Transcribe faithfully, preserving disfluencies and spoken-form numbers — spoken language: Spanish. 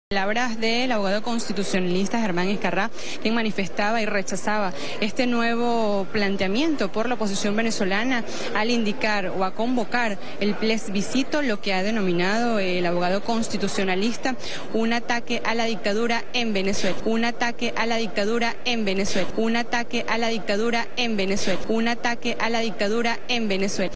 Palabras del abogado constitucionalista Germán Escarrá, quien manifestaba y rechazaba este nuevo planteamiento por la oposición venezolana al indicar o a convocar el plebiscito, lo que ha denominado el abogado constitucionalista un ataque a la dictadura en Venezuela, un ataque a la dictadura en Venezuela, un ataque a la dictadura en Venezuela, un ataque a la dictadura en Venezuela.